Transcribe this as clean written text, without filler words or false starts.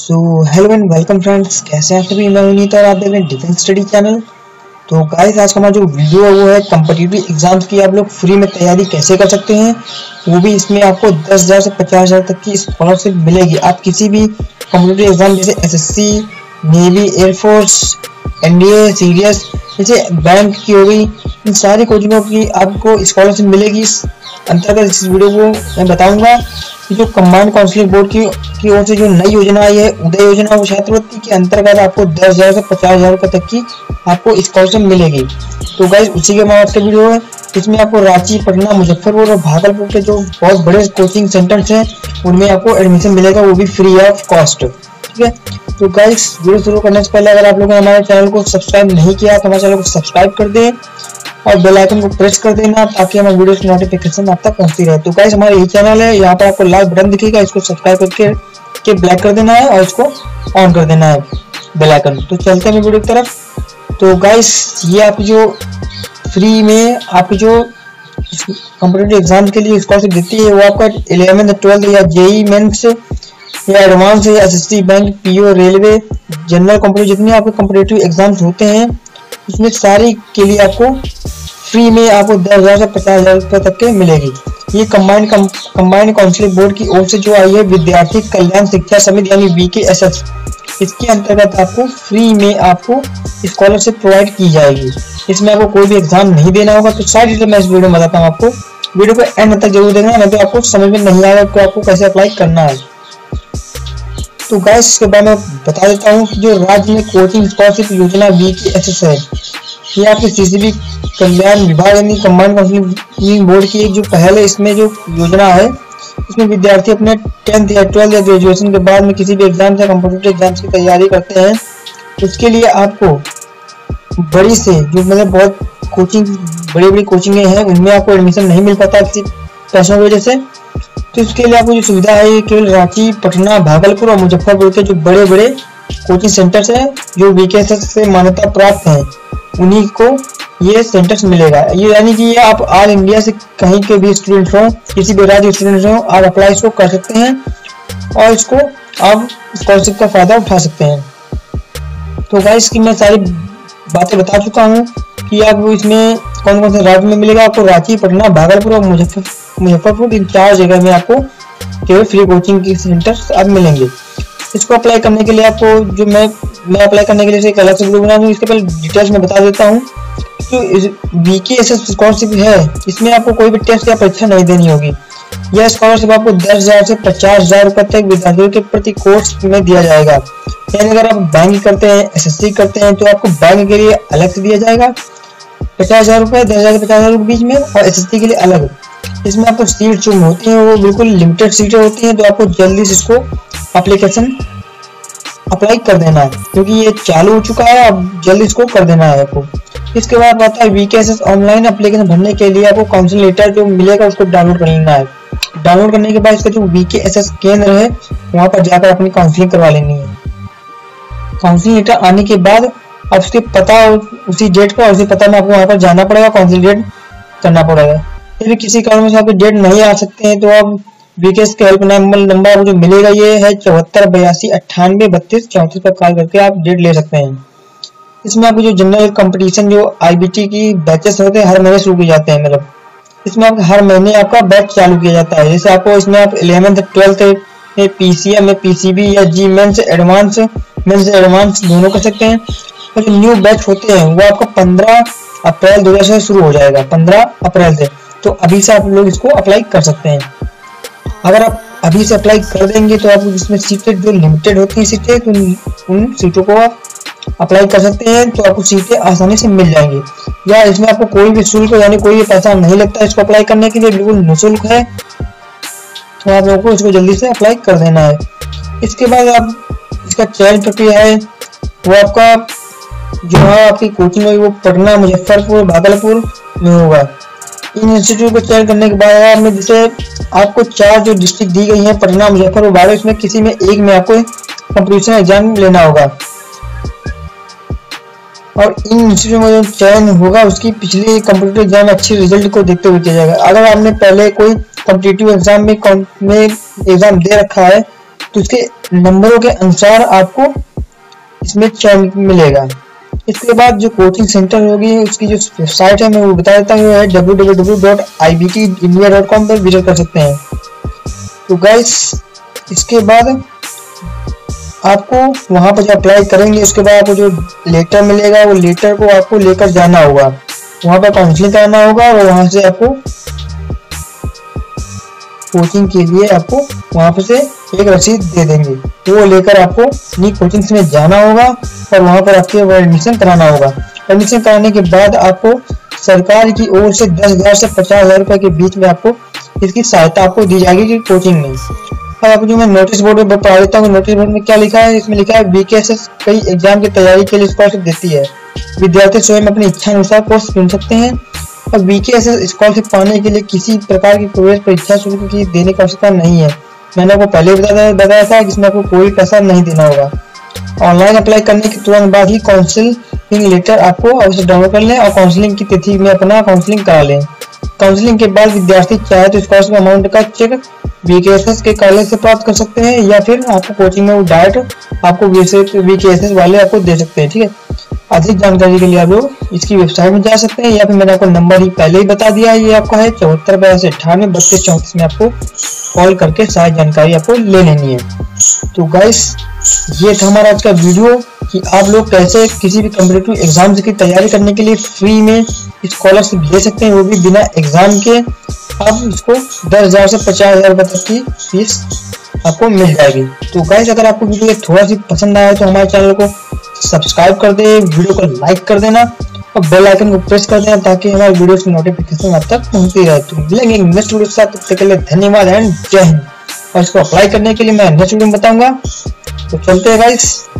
So hello and welcome friends, कैसे हैं आप सभी। मैं उन्नीत और आप देख रहे हैं डिफेंस स्टडी चैनल। तो गाइस, आज का हमारा जो वीडियो है वो है कॉम्पिटिटिव एग्जाम्स की आप लोग फ्री में तैयारी कैसे कर सकते हैं, वो भी इसमें आपको 10,000 से 50,000 तक की स्कॉलरशिप मिलेगी। आप किसी भी कॉम्पिटिटिव एग्जाम जैसे SSC, navy, air force, NDA, CDS जैसे बैंक की हो गई, इन सारी कोचिंगों की आपको स्कॉलरशिप मिलेगी। इस अंतर्गत इस वीडियो को मैं बताऊंगा कि जो कंबाइंड काउंसलिंग बोर्ड की ओर से जो नई योजना आई है, उदय योजना, वो छात्रवृत्ति के अंतर्गत आपको 10,000 से 50,000 रुपए तक की आपको स्कॉलरशिप मिलेगी। तो गाइस, उसी के बाद का वीडियो है। इसमें आपको रांची, पटना, मुजफ्फरपुर और भागलपुर के जो बहुत बड़े कोचिंग सेंटर्स हैं उनमें आपको एडमिशन मिलेगा, वो भी फ्री ऑफ कॉस्ट। ठीक है, तो गाइस वीडियो शुरू करने से पहले अगर आप लोगों ने हमारे चैनल को सब्सक्राइब नहीं किया तो हमारे चैनल को सब्सक्राइब कर दें और बेल आइकन को प्रेस कर देना ताकि हमारे वीडियो की नोटिफिकेशन आप तक पहुंचती रहे। तो गाइस, हमारा यही चैनल है, यहाँ पर आपको लाल बटन दिखेगा, इसको सब्सक्राइब करके ब्लैक कर देना है और इसको ऑन कर देना है बेल आइकन। तो चलते हैं वीडियो की तरफ। तो गाइस, ये आपकी जो फ्री में आपकी जो कॉम्पिटिटिव एग्जाम के लिए स्कॉलरशिप देती है वो आपका 11th 12th या जेई मेंस या एडवांस या SSC, bank, PO, railway, general competitive, जितने आपके कॉम्पिटिटिव एग्जाम्स होते हैं उसमें सारी के लिए आपको फ्री में आपको 10,000 से 50,000 रुपए तक के मिलेगी। ये कंबाइंड काउंसलिंग बोर्ड की ओर से जो आई है विद्यार्थी कल्याण शिक्षा समिति यानी वीकेएसएस, इसके अंतर्गत आपको फ्री में आपको स्कॉलरशिप प्रोवाइड की जाएगी। इसमें आपको कोई भी एग्जाम नहीं देना होगा। तो सारी डिटेल मैं इस वीडियो में बताता हूँ आपको, वीडियो को एंड तक जरूर देखना, नहीं तो आपको समझ में नहीं आएगा कि आपको कैसे अप्लाई करना है। तो गाइस, इसके बारे में बता देता हूँ कि जो राज्य में कोचिंग स्कॉलरशिप योजना वीकेएसएस है, ये आपके सीसीबी कल्याण विभाग यानी कंबाइंड काउंसलिंग बोर्ड की एक जो पहले इसमें जो योजना है, इसमें विद्यार्थी अपने 10th या 12th या ग्रेजुएशन के बाद में किसी भी एग्जाम या कॉम्पिटिटिव एग्जाम्स की तैयारी करते हैं, उसके लिए आपको बड़ी से जो मतलब बहुत बड़ी कोचिंगें हैं उनमें आपको एडमिशन नहीं मिल पाता किसी पैसों की वजह से। तो इसके लिए आपको जो सुविधा है ये केवल रांची, पटना, भागलपुर और मुजफ्फरपुर के जो बड़े बड़े कोचिंग सेंटर्स हैं जो वीकेएसएस से मान्यता प्राप्त हैं, उन्हीं को ये सेंटर्स मिलेगा। ये यानी कि ये आप ऑल इंडिया से कहीं के भी स्टूडेंट्स हो, किसी भी राज्य स्टूडेंट्स हो, आप अप्लाई इसको कर सकते हैं और इसको आप स्कॉलरशिप का फायदा उठा सकते हैं। तो गाइस, की मैं सारी बातें बता चुका हूँ कि आपको इसमें कौन कौन से राज्य में मिलेगा। आपको रांची, पटना, भागलपुर और मुजफ्फरपुर, इन 4 जगह में आपको केवल फ्री कोचिंग की सेंटर्स अब मिलेंगे। इसको अप्लाई करने के लिए आपको जो मैं अप्लाई करने के लिए एक अलग से वीडियो बना दूँ, इसके पहले डिटेल्स में बता देता हूँ। तो वीकेएसएस स्कॉलरशिप है, इसमें आपको कोई भी टेस्ट या परीक्षा नहीं देनी होगी। यह स्कॉलरशिप आपको 10,000 से 50,000 रुपए तक विद्यार्थियों के प्रति कोर्स में दिया जाएगा। यानी अगर आप बैंक करते हैं, एसएससी करते हैं, तो आपको बैंक के लिए अलग से दिया जाएगा 50,000 रुपए, 10,000 से 50,000 रुपए बीच में, और एसएससी के लिए अलग। इसमें आपको सीट जो होती है वो बिल्कुल लिमिटेड सीटें होती हैं, तो आपको जल्दी से इसको एप्लीकेशन अप्लाई कर देना है क्योंकि ये चालू हो चुका है, अब जल्दी इसको कर देना है आपको। इसके बाद आता है वीकेएसएस ऑनलाइन एप्लीकेशन भरने के लिए आपको काउंसलिंग लेटर जो मिलेगा उसको डाउनलोड कर लेना है। डाउनलोड करने के बाद इसका जो वीकेएसएस केंद्र है वहां पर जाकर अपनी काउंसलिंग करवा लेनी है। काउंसलिंग लेटर आने के बाद अब उसके पता उसी डेट पर, उसी पता में आपको वहां पर जाना पड़ेगा, काउंसलिंग डेट करना पड़ेगा। यदि किसी कारण से आपके डेट नहीं आ सकते हैं तो आप वीकेएस के हेल्पलाइन नंबर जो मिलेगा ये है 74 82 98 32 34 पर कॉल करके आप डेट ले सकते हैं। इसमें आपको जो जनरल कंपटीशन जो आईबीटी की बैचेस होते हैं हर महीने शुरू किए जाते हैं, मतलब इसमें आपका हर महीने आपका बैच चालू किया जाता है। जैसे आपको इसमें आप 11th 12th में पीसीएम में पीसीबी या जी मेंस एडवांस दोनों कर सकते हैं। और जो न्यू बैच होते हैं वो आपका 15 अप्रैल 2000 से शुरू हो जाएगा, 15 अप्रैल से। तो अभी से आप लोग इसको अप्लाई कर सकते हैं। अगर आप अभी से अप्लाई कर देंगे तो आपको इसमें सीटें जो लिमिटेड होती हैं सीटें, तो उन सीटों को आप अप्लाई कर सकते हैं, तो आपको सीटें आसानी से मिल जाएंगी। या इसमें आपको कोई भी शुल्क यानी कोई भी पैसा नहीं लगता इसको अप्लाई करने के लिए, बिल्कुल निःशुल्क है। तो आप लोगों को इसको जल्दी से अप्लाई कर देना है। इसके बाद आप इसका चयन प्रक्रिया है वो आपका जो है आपकी कोचिंग में वो पटना, मुजफ्फरपुर, भागलपुर में होगा। इन इंस्टीट्यूट को चयन करने के बाद आपने जैसे आपको 4 जो डिस्ट्रिक्ट दी गई है, पटना, मुजफ्फरपुर, भागलपुर, इसमें किसी में एक में आपको कंपटीशन एग्जाम लेना होगा और इन इंस्टीट्यूट में जो चयन होगा उसकी पिछले कॉम्पिटिटिव एग्जाम में अच्छे रिजल्ट को देखते हुए किया जाएगा। अगर आपने पहले कोई कॉम्पिटिटिव एग्जाम में एग्जाम दे रखा है तो इसके नंबरों के अनुसार आपको इसमें चयन मिलेगा। इसके बाद जो कोचिंग सेंटर होगी उसकी जो वेबसाइट है मैं वो बता देता हूँ, है www.ibtindia.com पर विजिट कर सकते हैं। तो गाइस इसके बाद आपको वहां पर जो अप्लाई करेंगे उसके बाद आपको जो लेटर मिलेगा वो लेटर को आपको लेकर जाना होगा, वहां पर काउंसलिंग कराना होगा और वहां से आपको कोचिंग के लिए आपको वहां पर से एक रसीद दे देंगे, तो वो लेकर आपको अपनी कोचिंग में जाना होगा और वहां पर आपके एडमिशन कराना होगा। एडमिशन कराने के बाद आपको सरकार की ओर से 10,000 से 50,000 रुपए के बीच में आपको इसकी सहायता आपको दी जाएगी कोचिंग में। अब आपको जो मैं नोटिस बोर्ड में पढ़ा देता हूँ, नोटिस बोर्ड में क्या लिखा है, इसमें लिखा है BKSS कई एग्जाम की तैयारी के लिए स्कॉलरशिप देती है, विद्यार्थी स्वयं अपनी इच्छा अनुसार कोर्स चुन सकते हैं और BKSS स्कॉलरशिप पाने के लिए किसी प्रकार की प्रवेश परीक्षा शुल्क की देने की आवश्यकता नहीं है। मैंने आपको पहले बताया था कि इसमें आपको कोई पैसा नहीं देना होगा। ऑनलाइन अप्लाई करने के तुरंत बाद ही काउंसलिंग लेटर आपको अवश्य डाउनलोड कर लें और काउंसलिंग की तिथि में अपना काउंसलिंग करा लें। काउंसलिंग के बाद विद्यार्थी चाहे तो स्कॉलरशिप अमाउंट का चेक BKSS के कार्यालय से प्राप्त कर सकते हैं या फिर आपको कोचिंग में वो डायरेक्ट आपको BKSS वाले आपको दे सकते हैं। ठीक है, अधिक जानकारी के लिए आप लोग इसकी वेबसाइट में जा सकते हैं या फिर मैंने आपको नंबर ही पहले ही बता दिया है, ये आपका है 74 92 38 32 34 में आपको कॉल करके सारी जानकारी आपको ले लेनी है। तो गाइस ये था हमारा आज का वीडियो कि आप लोग कैसे किसी भी कॉम्पिटिटिव एग्जाम्स की तैयारी करने के लिए फ्री में स्कॉलरशिप ले सकते हैं, वो भी बिना एग्जाम के। आप इसको 10,000 से 50,000 रुपए तक की फीस आपको मिल जाएगी। तो गाइस अगर आपको वीडियो थोड़ा सी पसंद आया तो हमारे चैनल को सब्सक्राइब कर दे, वीडियो को लाइक कर देना और बेल आइकन को प्रेस कर देना ताकि हमारे वीडियो की नोटिफिकेशन आप तक पहुंचती रहे। तो मिलेंगे नेक्स्ट वीडियो के साथ, तब तक के लिए धन्यवाद एंड जय हिंद। और इसको अप्लाई करने के लिए मैं नेक्स्ट वीडियो में बताऊंगा। तो चलते हैं गाइस।